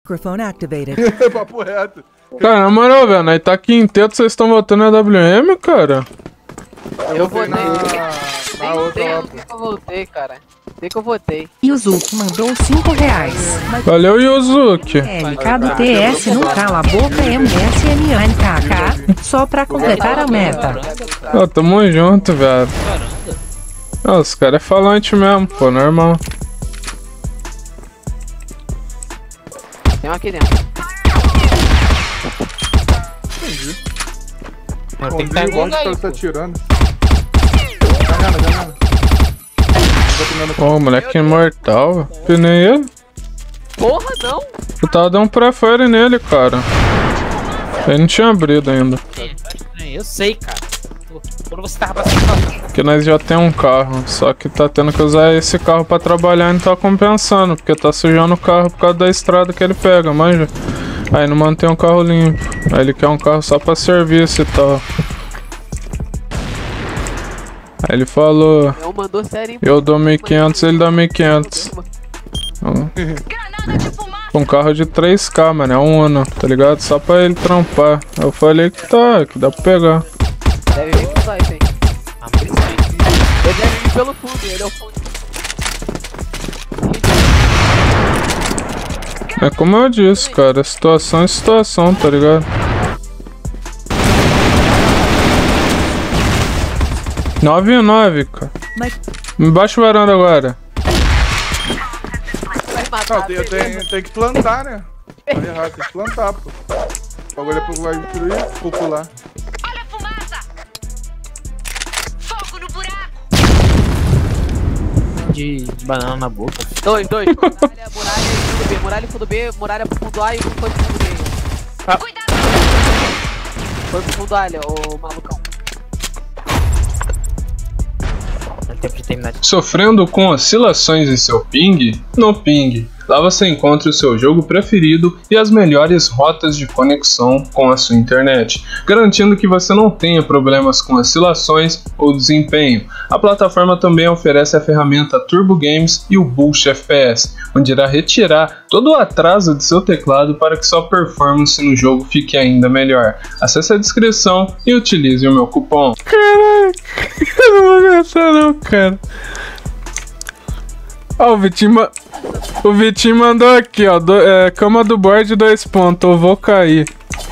Microphone activated. Papo reto. Cara, na moral, velho, nós tá quinteto, vocês estão votando na WM, cara? Eu votei. Na outra lá, pô. Eu voltei, cara. Sei que eu votei. Yuzuki mandou 5 reais. Valeu, Yuzuki. LK do TS no Cala a Boca MSNNKK. Só pra completar a meta. Ó, tamo junto, velho. Ó, os caras é falante mesmo, pô, normal. Tem um aqui dentro. Entendi. Mano, tem que estar igual onde aí, que você tá pô. tirando? Janela. Pô, moleque imortal. Que nem ele. Porra, não! Eu tava dando um pré-fire nele, cara. Ele não tinha abrido ainda. Eu sei, cara. Quando você tava passando. Porque nós já tem um carro. Só que tá tendo que usar esse carro pra trabalhar e não tá compensando. Porque tá sujando o carro por causa da estrada que ele pega, manja. Aí não mantém um carro limpo. Aí ele quer um carro só pra serviço e tal. Aí ele falou, Eu mandou sério, hein? eu dou 1.500, ele dá 1.500. Um carro de 3K, mano, é um Uno, tá ligado? Só pra ele trampar. Eu falei que tá, que dá pra pegar. Deve vir com nós, hein? Ele deve vir pelo fundo, ele é o fundo. É como eu disse, cara, situação é situação, tá ligado? 9-9, cara. Embaixo varanda agora. Vai Não, matar. tem que plantar, né? Tá errado, tem que plantar, pô. O bagulho é pro vai popular. Olha a fumaça! Fogo no buraco! De banana na boca. Dois. Muralha e fundo B, muralha pro fundo A e foi pro fundo B. Cuidado! Foi pro fundo A, ô malucão. Dá tempo de terminar. Sofrendo com oscilações em seu ping? No Ping. Lá você encontra o seu jogo preferido e as melhores rotas de conexão com a sua internet, garantindo que você não tenha problemas com oscilações ou desempenho. A plataforma também oferece a ferramenta Turbo Games e o Boost FPS, onde irá retirar todo o atraso de seu teclado para que sua performance no jogo fique ainda melhor. Acesse a descrição e utilize o meu cupom. Caraca, eu não vou gastar não, cara. Ó, o Vitinho mandou aqui, ó, cama do board 2 pontos, eu vou cair.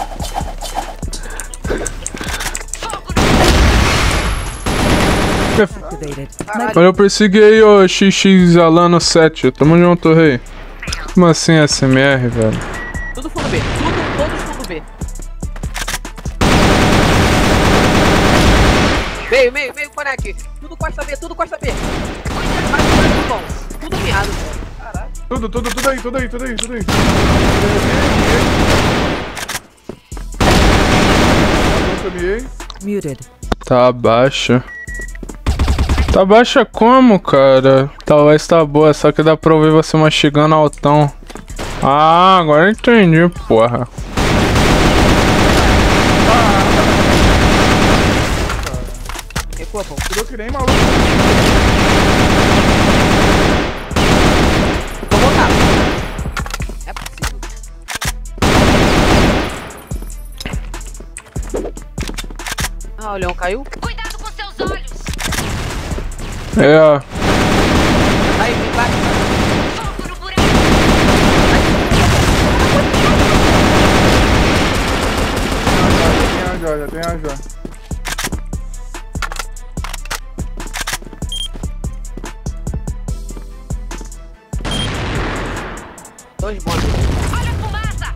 Activated. Olha, eu persegui aí, ô XX Alano 7, tamo junto, rei. Como assim SMR, velho? Tudo fundo B, todos fundo B. Meio, conecte. Tudo costa B. Mais bom. Tudo miado, velho. Caralho. Tudo aí. Muted. Tá baixa. Tá baixa como, cara? Talvez tá boa, só que dá pra ouvir você mastigando altão. Ah, agora eu entendi, porra. Recua, pô. Tirou que nem maluco. Vou voltar. É possível. Ah, o leão caiu? Cuidado com seus olhos! É, ó. Aí, vem baixo. Fogo no buraco! Já tem a joia. Dois bônus. Olha a fumaça!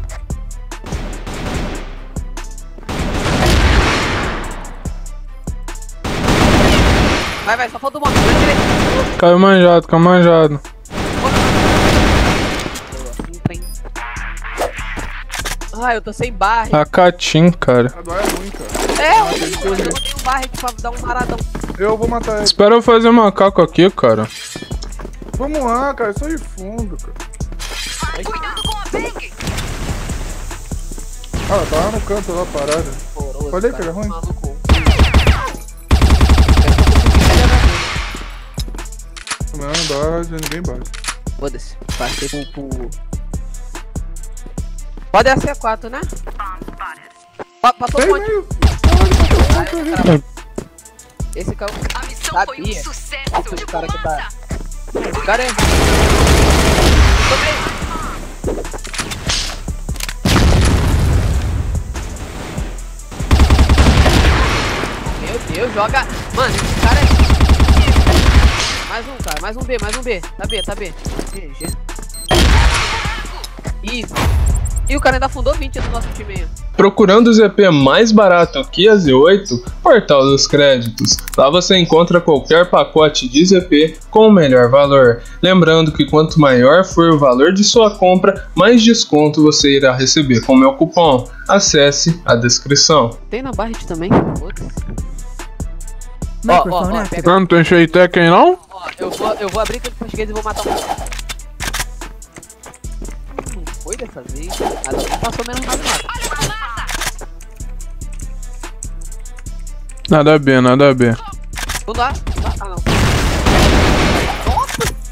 Vai, só falta o bônus. Caiu manjado. Ah, eu tô sem barra. A Catim, cara. Agora é ruim, cara. É, mas eu não tenho barra aqui pra dar um paradão. Eu vou matar ele. Espera eu fazer macaco aqui, cara. Vamos lá, cara. Só de fundo, cara. Cuidado com a Bang! Ah, tá lá no canto lá parada. Falei que era ruim. Maluco. Não dá, ninguém bate. Foda-se. Passei pro... Pode ser 4, né? Passou o Tem ponte. meio. Esse cara. A missão foi um Sabia. sucesso. Esse cara que tá. O cara é. Meu Deus, joga. Mano, esse cara é. Mais um, cara. Mais um B, mais um B. Tá B. GG. Isso. E o cara ainda fundou 20 do nosso time aí. Procurando o ZP mais barato que a Z8, Portal dos Créditos. Lá você encontra qualquer pacote de ZP com o melhor valor. Lembrando que quanto maior for o valor de sua compra, mais desconto você irá receber com meu cupom. Acesse a descrição. Tem na Barret também. Foda-se. Microphone pega. activated. Não tem Sheitec aí não? Ó, eu vou abrir tudo pra esquerda e vou matar um. Não foi dessa vez. Ah, não passou menos nada. Olha a fumaça. Nada a B. Não dá. Ah, não. Nossa!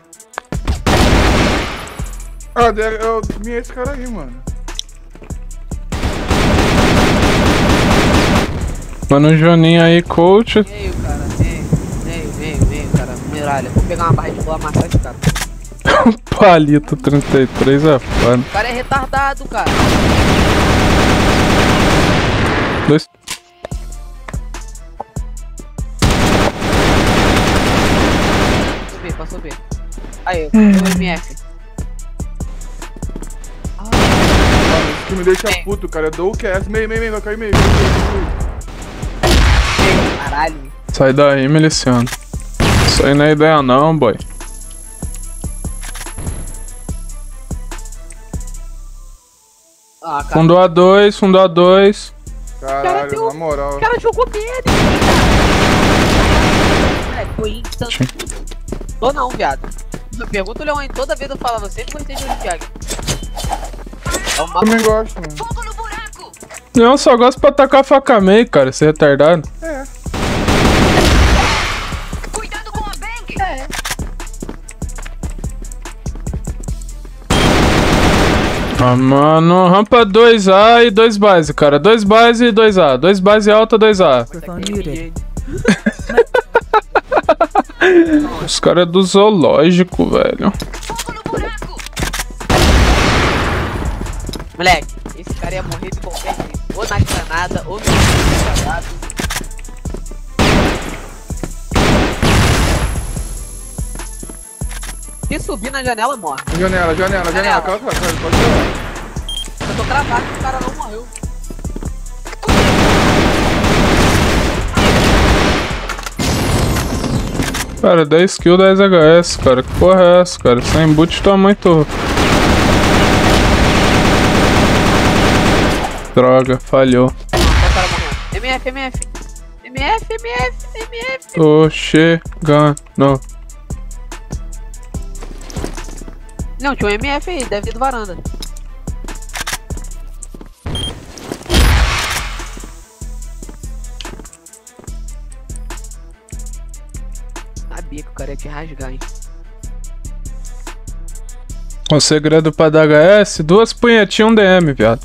Ah, eu vi esse cara aí, mano. Mano, Joninho aí, coach. Meio, cara. Meio, cara. Miralha. Vou pegar uma barra e vou amassar esse cara. Palito 33 é foda. O cara é retardado, cara. Dois. Passou B. Aí, o MF. Mano, isso que me deixa puto, cara. Eu dou o QS. Meio, vai cair meio. Caralho. Sai daí, miliciano. Isso aí não é ideia não, boy. Ah, cara. Fundou a 2. Caralho, na moral. O cara jogou dele. É, foi instant. Tô não, viado. Pergunta o Leon, toda vez eu falava, sempre gostei de Thiago. É Eu também gosto, mano. Fogo no buraco. Não, eu só gosto pra atacar a faca meio, cara. Você é retardado. Cuidado com a Bang. Ah, mano, rampa 2A e 2 base, cara. 2 base e 2A. 2 base alta, 2A. Microphone muted. Os caras é do zoológico, velho. Fogo no buraco. Moleque, esse cara ia morrer de qualquer jeito. Ou na granada, ou no quadrado. Se subir na janela, morre. Janela. Cala, pode ser. Eu tô cravado que o cara não morreu. Cara, 10 kills, 10 HS, cara. Que porra é essa, cara? Sem boot tá muito... Droga, falhou. O cara morreu. MF. Tô chegando. Não, tinha um MF aí, deve ter do varanda. Sabia que o cara ia te rasgar, hein? O segredo pra dar HS, 2 punhetinhas, 1 DM, viado.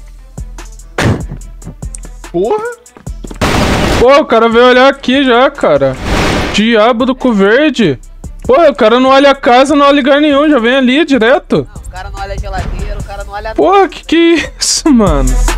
Porra! Pô, o cara veio olhar aqui já, cara. Diabo do cu verde. Pô, o cara não olha a casa, não olha lugar nenhum, já vem ali direto. Não, o cara não olha a geladeira, o cara não olha nada. Pô, que é isso, mano?